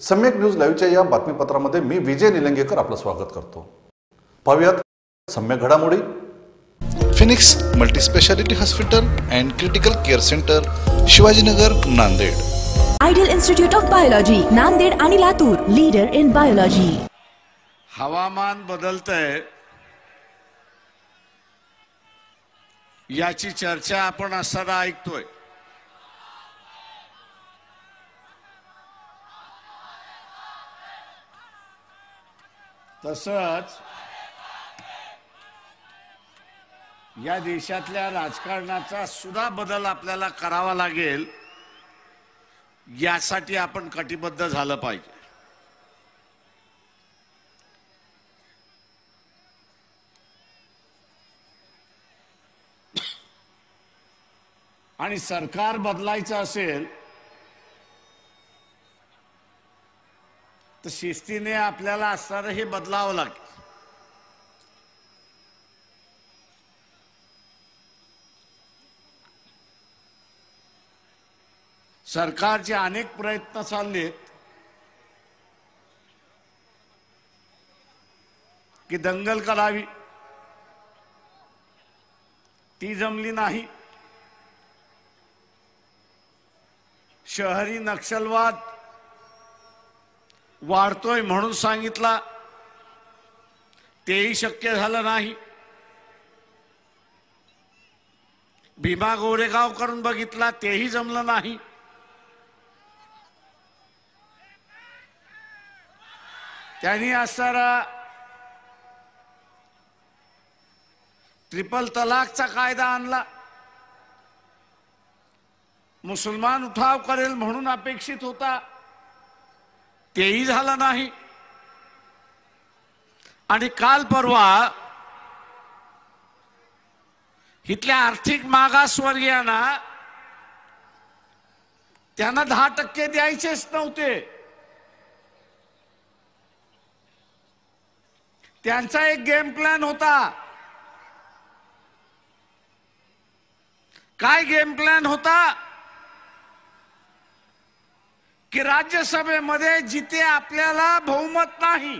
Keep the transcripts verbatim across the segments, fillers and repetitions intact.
सम्यक न्यूज लाईव्हच्या या बातमीपत्रामध्ये मी विजय निलंगेकर आपलं स्वागत करतो। पाहूयात सम्यक घडामोडी। Phoenix multispeciality hospital and critical care centre, Shivajinagar, Nanded. Ideal institute of biology, Nanded आणि लातूर, लीडर इन बायोलॉजी। हवामान बदलतंय याची चर्चा आपण असताना ऐकतोय। तसंच या देशातल्या राजकारणाचा सुद्धा बदल आपल्याला करावा लागेल, यासाठी आपण कटिबद्ध झालं पाहिजे। आणि सरकार बदलायचं असेल तर शिस्तीने आपल्याला असणारं हे बदलावं लागेल। सरकारचे अनेक प्रयत्न चाललेत की दंगल करावी, ती जमली नाही। शहरी नक्षलवाद वाढतोय म्हणून सांगितला, तेही शक्य झालं नाही। भीमा गोरेगाव करून बघितला, तेही जमलं नाही। त्यांनी असणारा ट्रिपल तलाकचा कायदा आणला, मुसलमान उठाव करेल म्हणून अपेक्षित होता, तेही झालं नाही। आणि काल परवा इथल्या आर्थिक मागासवर्गीयांना त्यांना दहा टक्के द्यायचेच नव्हते। त्यांचा एक गेम प्लॅन होता। काय गेम प्लॅन होता की राज्यसभेमध्ये जिथे आपल्याला बहुमत नाही,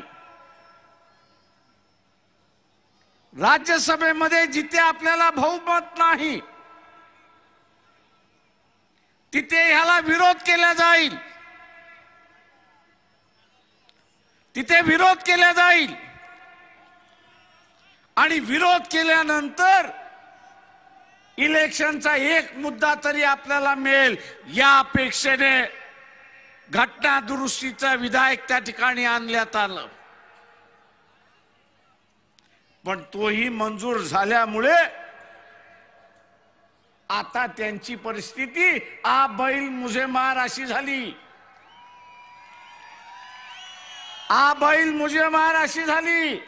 राज्यसभेमध्ये जिथे आपल्याला बहुमत नाही तिथे ह्याला विरोध केला जाईल, तिथे विरोध केला जाईल। आणि विरोध केल्यानंतर इलेक्शनचा एक मुद्दा तरी आपल्याला मिळेल या अपेक्षेने घटना दुरुस्तीचा विधायक त्या ठिकाणी आणण्यात आलं। पण तोही मंजूर झाल्यामुळे आता त्यांची परिस्थिती आ बैल मुझे मार अशी झाली, आ बैल मुझे मार अशी झाली।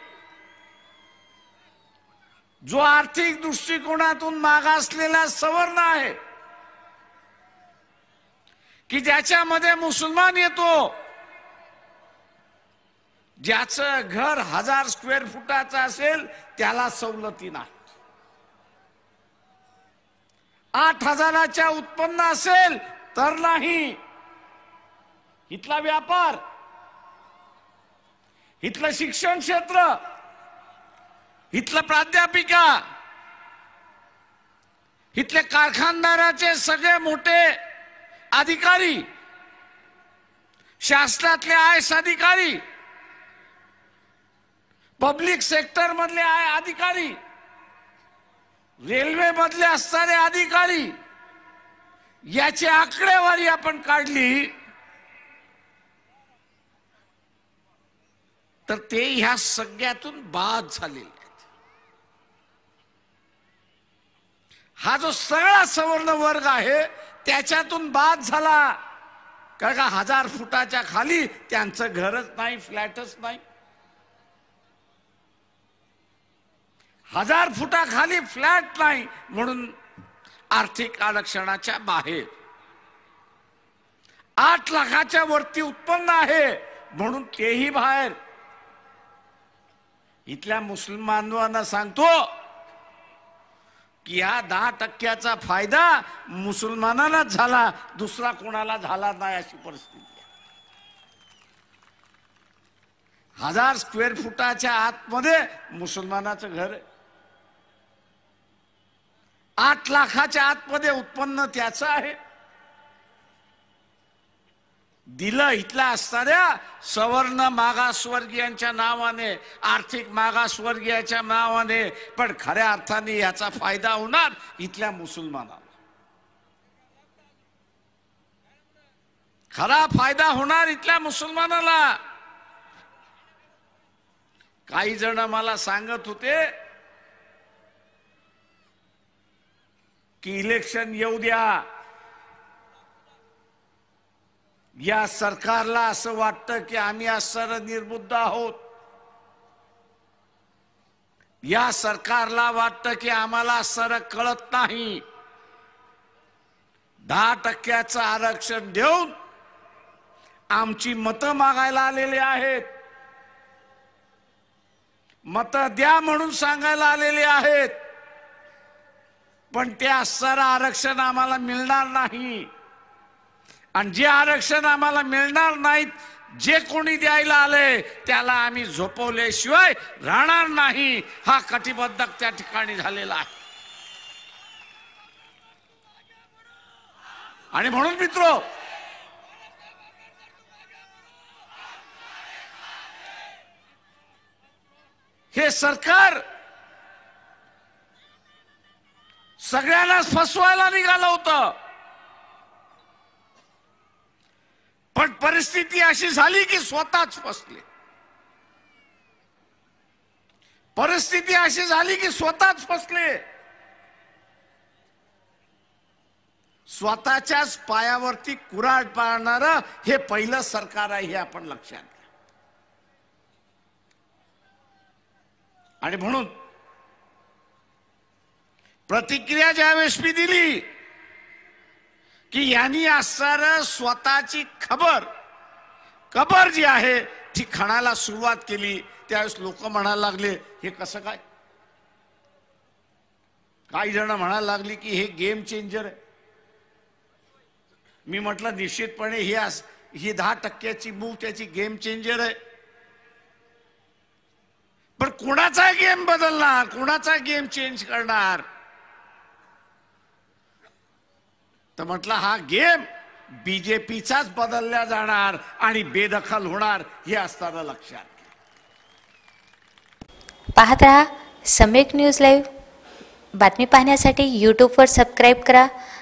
जो आर्थिक दृष्टिकोनातून मागासलेला सवर्ण आहे की ज्याच्यामध्ये मुसलमान येतो, ज्याचं घर हजार स्क्वेअर फुटाचं असेल त्याला सवलती नाही, आठ हजाराच्या उत्पन्न असेल तर नाही। इथला व्यापार, इथलं शिक्षण क्षेत्र, इथलं प्राध्यापिका, इथले कारखानदाराचे सगळे मोठे अधिकारी, शासनातले आय एस अधिकारी, पब्लिक सेक्टर मधले आय अधिकारी, रेल्वे मधले असणारे अधिकारी, याची आकडेवारी आपण काढली तर ते ह्या सगळ्यातून बाद झालेले आहेत। हा जो सगळा सवर्ण वर्ग आहे त्याच्यातून बाद झाला, कारण का हजार फुटाच्या खाली त्यांचं घरच नाही, फ्लॅटच नाही। हजार फुटाखाली फ्लॅट नाही म्हणून आर्थिक आरक्षणाच्या बाहेर, आठ लाखाच्या वरती उत्पन्न आहे म्हणून तेही बाहेर। इथल्या मुसलमानांना सांगतो की या दहा टक्क्याचा फायदा मुसलमानांनाच झाला, दुसरा कोणाला झाला नाही अशी परिस्थिती आहे। हजार स्क्वेअर फुटाच्या आतमध्ये मुसलमानाचं घर आहे. आठ लाखाच्या आतमध्ये उत्पन्न त्याचं आहे. दिलं इथल्या असणाऱ्या सवर्ण मागासवर्गीयांच्या नावाने, आर्थिक मागासवर्गीयाच्या नावाने, पण खऱ्या अर्थाने याचा फायदा होणार इथल्या मुसलमानाला. खरा फायदा होणार इथल्या मुसलमानाला. काही जण मला सांगत होते की इलेक्शन येऊ द्या, या सरकारला असं वाटतं की आम्ही आज सर निर्बुद्ध आहोत, या सरकारला वाटतं की आम्हाला सर कळत नाही. दहा टक्क्याचं आरक्षण देऊन आमची मतं मागायला आलेले आहेत, मतं द्या म्हणून सांगायला आलेले आहेत, पण त्या सर आरक्षण आम्हाला मिळणार नाही. आणि जे आरक्षण आम्हाला मिळणार नाहीत, जे कोणी द्यायला आले त्याला आम्ही झोपवल्याशिवाय राहणार नाही, हा कटिबद्धक त्या ठिकाणी झालेला आहे. आणि म्हणून मित्रो, हे सरकार सगळ्यांनाच फसवायला निघालं होतं, पण परिस्थिती अशी झाली की स्वतःच फसले. परिस्थिती अशी झाली की स्वतःच फसले. स्वतःच्याच पायावरती कुऱ्हाड पाडणारं हे पहिलं सरकार आहे, हे आपण लक्षात घ्या. आणि म्हणून प्रतिक्रिया ज्यावेळेस मी दिली की यांनी असणारं स्वतःची खबर खबर जी आहे ती खणायला सुरुवात केली, त्यावेळेस लोक म्हणायला लागले हे कसं काय. काही जण म्हणायला लागली की हे गेम चेंजर आहे. मी म्हटलं निश्चितपणे ही ही दहा टक्क्याची मूव त्याची गेम चेंजर आहे, पण कुणाचा गेम बदलणार, कुणाचा गेम चेंज करणार. तर म्हटलं हा गेम बीजेपीचाच बदलला जाणार आणि बेदखल होणार, हे असताना लक्षात घ्या. पाहत रहा सम्यक न्यूज लाईव्ह. बातमी पाहण्यासाठी यूट्यूबवर सबस्क्राईब करा